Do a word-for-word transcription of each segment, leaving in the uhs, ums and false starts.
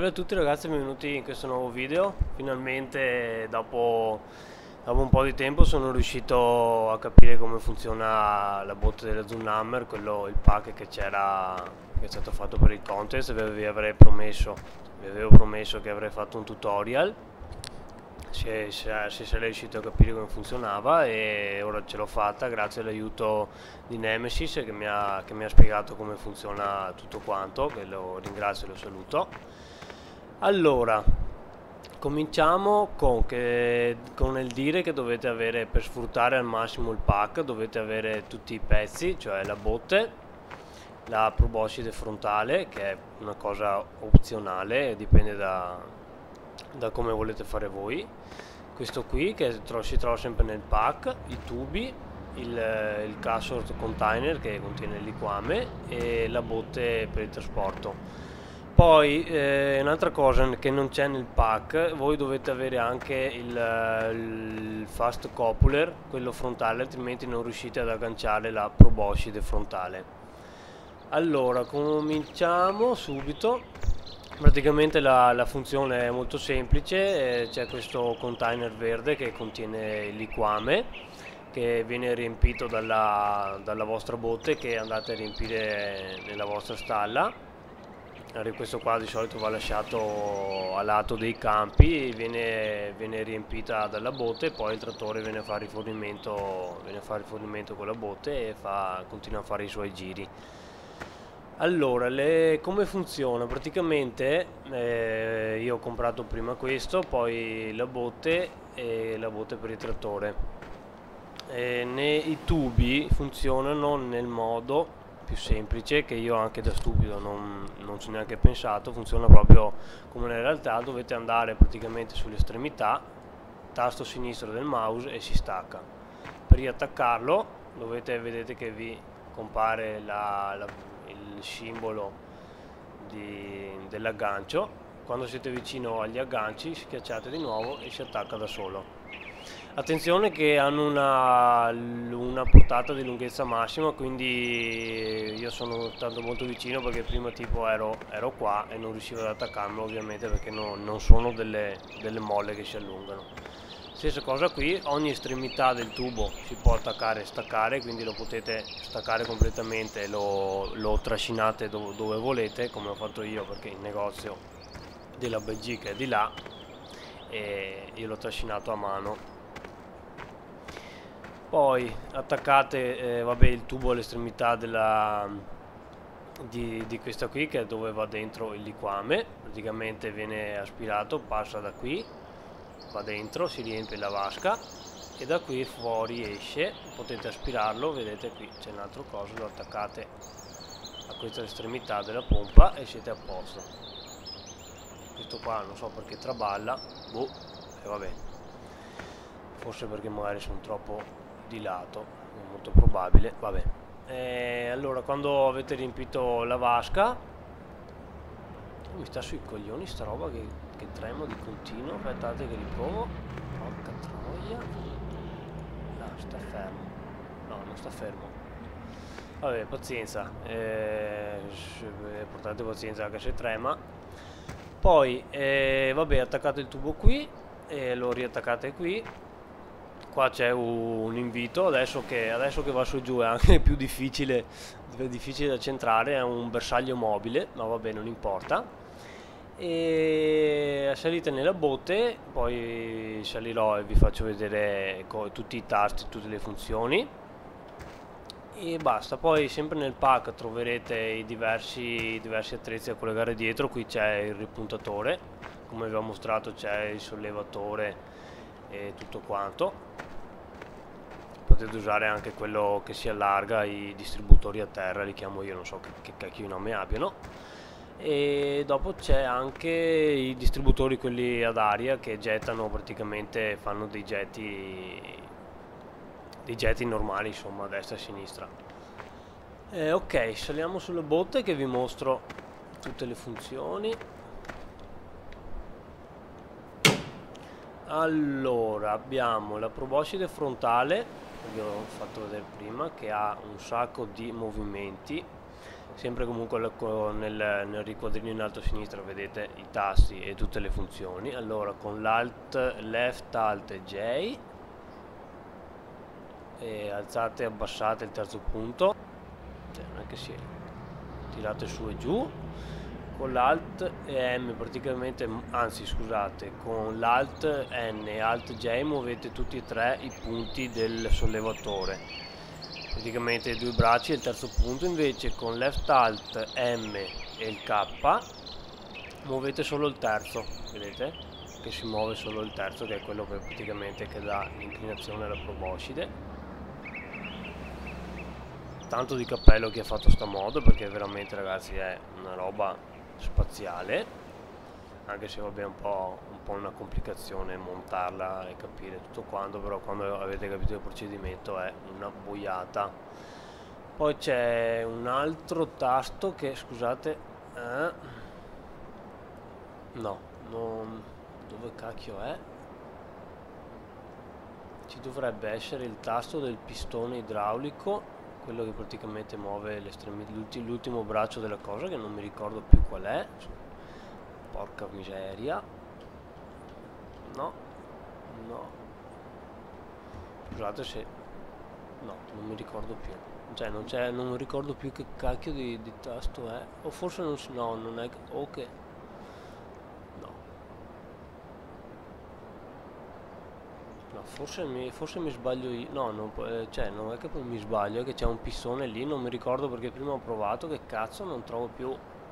Salve a tutti ragazzi, benvenuti in questo nuovo video. Finalmente dopo, dopo un po' di tempo sono riuscito a capire come funziona la botte della Zunhammer, quello, il pack che c'era, che è stato fatto per il contest. Vi, vi avrei promesso, vi avevo promesso che avrei fatto un tutorial se, se, se sarei riuscito a capire come funzionava, e ora ce l'ho fatta grazie all'aiuto di Nemesis che mi, ha, che mi ha spiegato come funziona tutto quanto, che lo ringrazio e lo saluto. Allora, cominciamo con, che, con il dire che dovete avere, per sfruttare al massimo il pack, dovete avere tutti i pezzi, cioè la botte, la proboscide frontale, che è una cosa opzionale, dipende da, da come volete fare voi. Questo qui, che tro si trova sempre nel pack, i tubi, il, il cassort container che contiene il liquame e la botte per il trasporto. Poi eh, un'altra cosa che non c'è nel pack, voi dovete avere anche il, il fast coupler, quello frontale, altrimenti non riuscite ad agganciare la proboscide frontale. Allora, cominciamo subito. Praticamente la, la funzione è molto semplice, eh, c'è questo container verde che contiene il liquame, che viene riempito dalla, dalla vostra botte, che andate a riempire nella vostra stalla. Questo qua di solito va lasciato a lato dei campi, viene, viene riempita dalla botte, e poi il trattore viene a fare rifornimento, viene a fare rifornimento con la botte e fa, continua a fare i suoi giri. Allora, le, come funziona? Praticamente eh, io ho comprato prima questo, poi la botte e la botte per il trattore. E ne, i tubi funzionano nel modo più semplice, che io anche da stupido non, non ci ho neanche pensato. Funziona proprio come nella realtà. Dovete andare praticamente sulle estremità, tasto sinistro del mouse, e si stacca. Per riattaccarlo dovete, vedete che vi compare la, la, il simbolo dell'aggancio. Quando siete vicino agli agganci schiacciate di nuovo e si attacca da solo. Attenzione che hanno una, una portata di lunghezza massima, quindi io sono stato molto vicino perché prima tipo ero, ero qua e non riuscivo ad attaccarlo, ovviamente, perché no, non sono delle, delle molle che si allungano. Stessa cosa qui, ogni estremità del tubo si può attaccare e staccare, quindi lo potete staccare completamente e lo, lo trascinate dove, dove volete, come ho fatto io, perché il negozio della B G che è di là e io l'ho trascinato a mano. Poi attaccate eh, vabbè, il tubo all'estremità della di, di questa qui, che è dove va dentro il liquame. Praticamente viene aspirato, passa da qui, va dentro, si riempie la vasca e da qui fuori esce. Potete aspirarlo, vedete qui c'è un altro coso, lo attaccate a questa estremità della pompa e siete a posto. Questo qua non so perché traballa, boh, e vabbè, forse perché magari sono troppo di lato, è molto probabile, vabbè. E allora, quando avete riempito la vasca, mi sta sui coglioni sta roba che, che tremo di continuo. Aspettate che riprovo. Porca troia. No, sta fermo. No, non sta fermo. Vabbè, pazienza, eh, portate pazienza anche se trema. Poi eh, vabbè, attaccate il tubo qui e lo riattaccate qui. Qua c'è un invito, adesso che, adesso che va su e giù è anche più difficile, difficile da centrare, è un bersaglio mobile, ma vabbè, non importa. E salite nella botte, poi salirò e vi faccio vedere tutti i tasti, tutte le funzioni. E basta. Poi sempre nel pack troverete i diversi, diversi attrezzi da collegare dietro. Qui c'è il ripuntatore, come vi ho mostrato c'è il sollevatore e tutto quanto. Potete usare anche quello che si allarga, i distributori a terra li chiamo io, non so che, che cacchio di nome abbiano. E dopo c'è anche i distributori, quelli ad aria, che gettano, praticamente fanno dei getti dei getti normali, insomma, a destra e a sinistra. Eh, ok, saliamo sulle botte che vi mostro tutte le funzioni. Allora, abbiamo la proboscide frontale, che vi ho fatto vedere prima, che ha un sacco di movimenti. sempre comunque nel, nel riquadrino in alto a sinistra vedete i tasti e tutte le funzioni. Allora con l'alt, left, alt e J e alzate e abbassate il terzo punto, cioè, non è che si tirate su e giù. Con l'alt e M praticamente, anzi scusate, con l'alt N e alt J muovete tutti e tre i punti del sollevatore, praticamente i due bracci e il terzo punto. Invece con left alt M e il K muovete solo il terzo, vedete che si muove solo il terzo, che è quello che praticamente che dà l'inclinazione alla proboscide. Tanto di cappello chi ha fatto sta modo, perché veramente ragazzi è una roba spaziale, anche se vabbè è un po', un po' una complicazione montarla e capire tutto quanto, però quando avete capito il procedimento è una boiata. Poi c'è un altro tasto che, scusate, eh, no, non, dove cacchio è? Ci dovrebbe essere il tasto del pistone idraulico, quello che praticamente muove l'ultimo braccio della cosa, che non mi ricordo più qual è. Porca miseria. No, no. Scusate se... no, non mi ricordo più. Cioè non c'è, non mi ricordo più che cacchio di, di tasto è. O forse non si... no, non è... ok. No. No, forse mi, forse mi sbaglio io. No, non, eh, cioè non è che poi mi sbaglio, è che c'è un pistone lì, non mi ricordo perché prima ho provato, che cazzo, non trovo più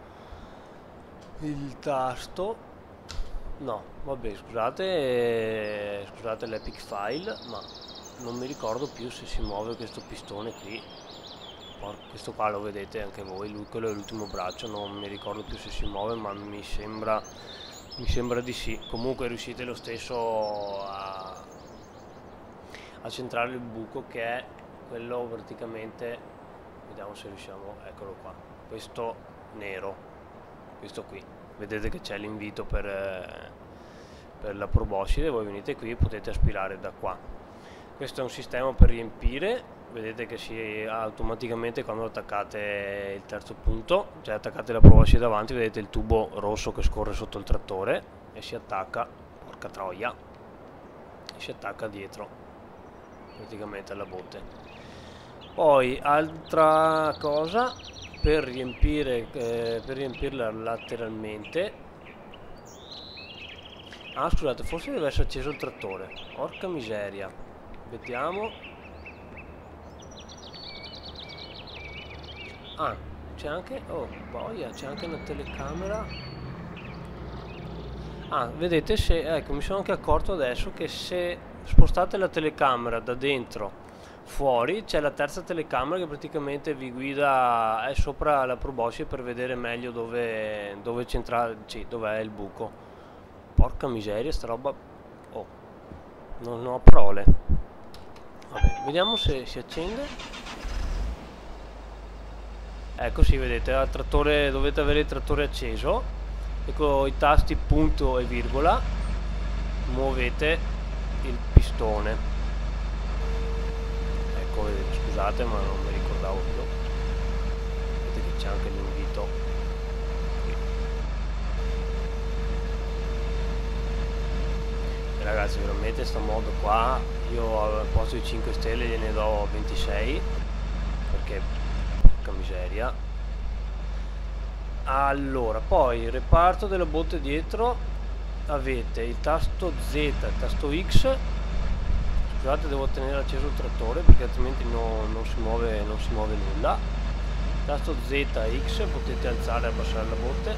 il tasto. No, vabbè, scusate, eh, scusate l'epic file, ma non mi ricordo più se si muove questo pistone qui. Questo qua lo vedete anche voi, lui, quello è l'ultimo braccio, non mi ricordo più se si muove, ma mi sembra, mi sembra di sì. Comunque riuscite lo stesso a, a centrare il buco, che è quello praticamente, vediamo se riusciamo, eccolo qua, questo nero, questo qui, vedete che c'è l'invito per, eh, per la proboscide, voi venite qui e potete aspirare da qua. Questo è un sistema per riempire, vedete che si automaticamente quando attaccate il terzo punto, cioè attaccate la proboscide davanti, vedete il tubo rosso che scorre sotto il trattore e si attacca, porca troia, e si attacca dietro praticamente alla botte. Poi altra cosa, per riempire eh, per riempirla lateralmente, ah scusate, forse deve essere acceso il trattore, porca miseria, vediamo. Ah, c'è anche, oh boia, c'è anche una telecamera. Ah, vedete, se, ecco, mi sono anche accorto adesso che se spostate la telecamera da dentro fuori, c'è la terza telecamera che praticamente vi guida, è sopra la proboscide per vedere meglio dove, dove centrare, sì, dov'è il buco. Porca miseria, sta roba, oh, non ho parole. Vabbè, vediamo se si accende. Ecco, sì, vedete, il trattore, dovete avere il trattore acceso e con i tasti punto e virgola muovete il pistone. Ecco, vedete, scusate ma non mi ricordavo più, vedete che c'è anche l'invito qui. E ragazzi, veramente sto modo qua io al posto di cinque stelle gliene do ventisei, perché miseria. Allora, poi il reparto della botte dietro avete il tasto Z, il tasto X. Scusate, devo tenere acceso il trattore perché altrimenti no, non si muove, non si muove nulla. Tasto Z, X, potete alzare e abbassare la botte.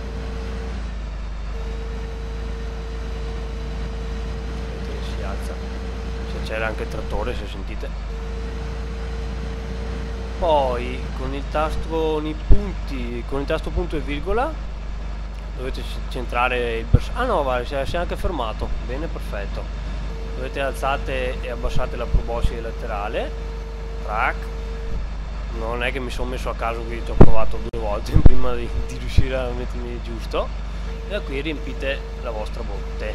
Vedete che si alza, si accelera anche il trattore, se sentite. Poi con il tasto, con i punti, con il tasto punto e virgola dovete centrare il bersaglio. Ah no, va, si è anche fermato. Bene, perfetto. Dovete alzate e abbassate la proboscide laterale. Track. Non è che mi sono messo a caso, qui ci ho provato due volte prima di, di riuscire a mettermi giusto. E da qui riempite la vostra botte.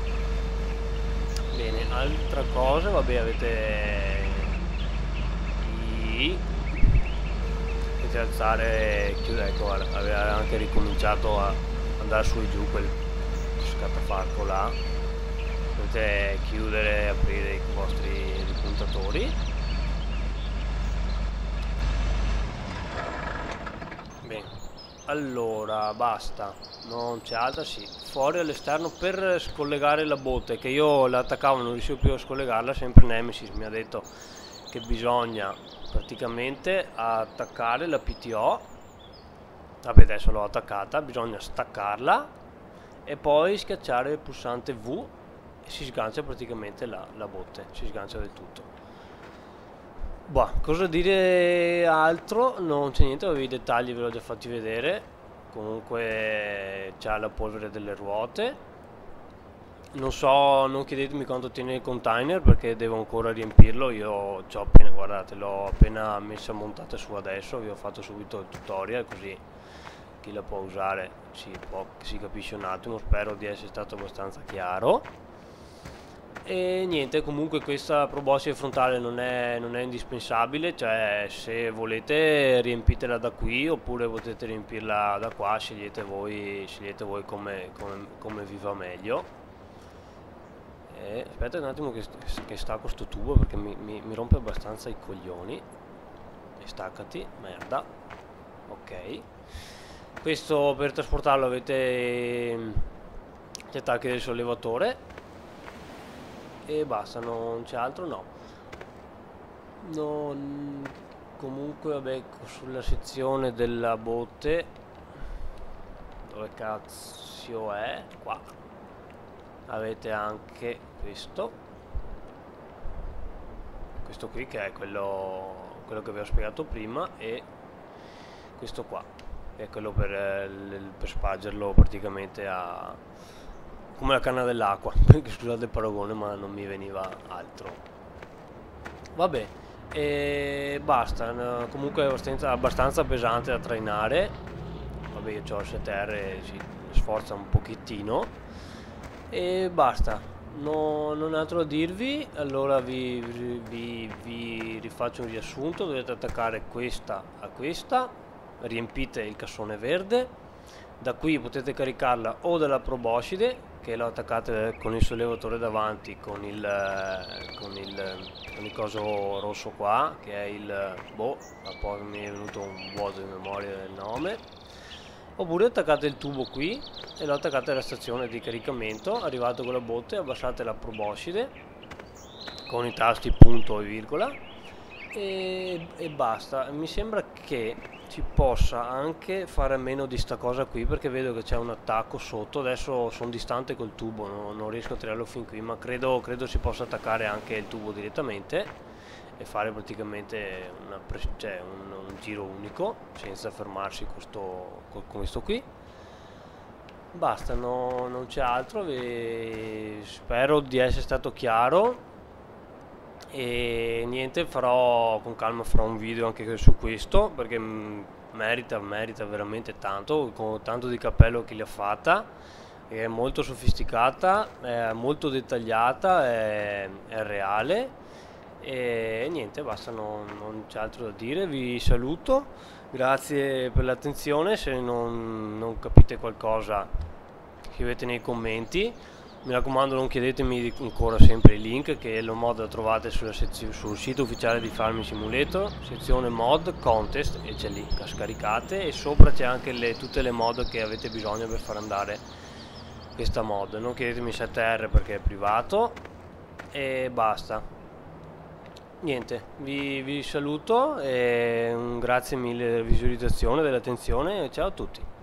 Bene, altra cosa, vabbè, avete i potete alzare, chiudere, ecco, aveva anche ricominciato a andare su e giù quel scattafarco là. Potete chiudere e aprire i vostri ripuntatori. Bene, allora basta, non c'è altro. Sì, fuori all'esterno per scollegare la botte, che io la attaccavo e non riuscivo più a scollegarla. Sempre Nemesis mi ha detto che bisogna praticamente attaccare la P T O. Vabbè, adesso l'ho attaccata, bisogna staccarla e poi schiacciare il pulsante V e si sgancia praticamente la, la botte, si sgancia del tutto. Boh, cosa dire altro? Non c'è niente, avevo i dettagli, ve l'ho già fatti vedere. Comunque c'ha la polvere delle ruote. Non so, non chiedetemi quanto tiene il container perché devo ancora riempirlo. Io ci ho appena, guardate, l'ho appena messa montata su adesso, vi ho fatto subito il tutorial così chi la può usare si, può, si capisce un attimo. Spero di essere stato abbastanza chiaro. E niente, comunque questa proboscide frontale non è, non è indispensabile, cioè se volete riempitela da qui oppure potete riempirla da qua, scegliete voi, scegliete voi come, come, come vi va meglio. E aspetta un attimo che, che stacco sto tubo perché mi, mi, mi rompe abbastanza i coglioni. E staccati, merda. Ok. Questo per trasportarlo avete gli attacchi del sollevatore. E basta, non c'è altro, no. Non... Comunque, vabbè, sulla sezione della botte, dove cazzo è? Qua. Avete anche questo. Questo qui che è quello, quello che vi ho spiegato prima, e questo qua, che è quello per, per spargerlo praticamente a... come la canna dell'acqua, perché scusate il paragone ma non mi veniva altro. Vabbè, e basta, no, comunque è abbastanza, abbastanza pesante da trainare. Vabbè, io ho il sette R, si sforza un pochettino. E basta, no, non ho altro da dirvi. Allora vi, vi, vi rifaccio un riassunto. Dovete attaccare questa a questa, riempite il cassone verde. Da qui potete caricarla o dalla proboscide, che lo attaccate con il sollevatore davanti con il, con il, con il coso rosso qua, che è il, boh, poi mi è venuto un vuoto di memoria del nome. Oppure attaccate il tubo qui e lo attaccate alla stazione di caricamento. Arrivato con la botte, abbassate la proboscide con i tasti punto e virgola e, e basta. Mi sembra che si possa anche fare a meno di sta cosa qui, perché vedo che c'è un attacco sotto. Adesso sono distante col tubo, no, non riesco a tirarlo fin qui, ma credo, credo si possa attaccare anche il tubo direttamente e fare praticamente una cioè un, un giro unico senza fermarsi questo, con questo qui. Basta, no, non c'è altro. Vi spero di essere stato chiaro. E niente, farò con calma, farò un video anche su questo perché merita, merita veramente tanto, con tanto di cappello chi l'ha fatta. È molto sofisticata, è molto dettagliata, è, è reale. E niente, basta, non, non c'è altro da dire. Vi saluto, grazie per l'attenzione. Se non, non capite qualcosa scrivete nei commenti. Mi raccomando, non chiedetemi ancora sempre i link, che lo mod lo trovate sulla sul sito ufficiale di Farming Simulator, sezione mod contest, e c'è lì, la scaricate, e sopra c'è anche le, tutte le mod che avete bisogno per far andare questa mod. Non chiedetemi sette R perché è privato. E basta. Niente, vi, vi saluto e un grazie mille della visualizzazione, dell'attenzione, e ciao a tutti.